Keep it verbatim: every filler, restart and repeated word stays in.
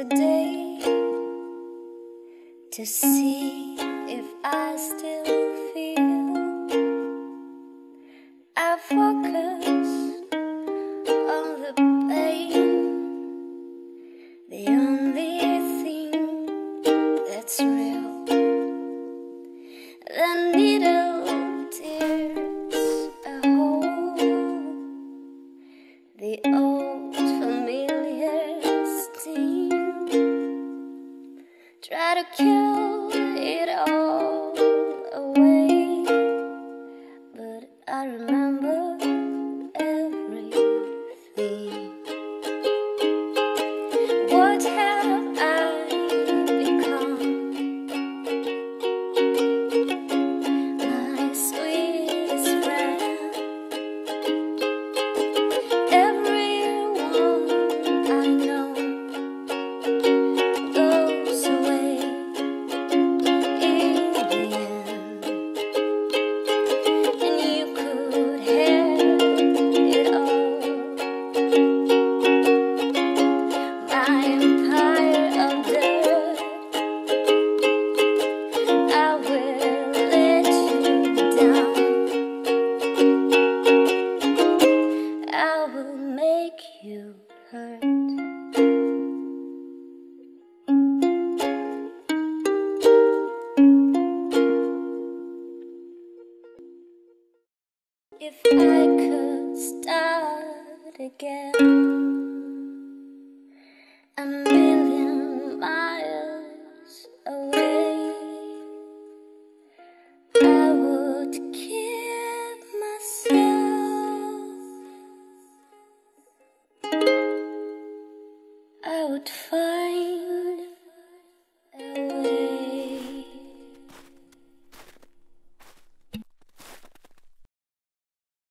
today to see if I still feel. I focus on the pain, the only thing that's real. The needle tears a hole, the old familiar sting. Try to kill it all away, but I remember everything. What have I become? My sweetest friend. Everyone I know goes away in the end, and you could have it all. My empire of dirt, I will let you down. I will make you hurt. If I could start again a million miles away, I would keep myself. I would find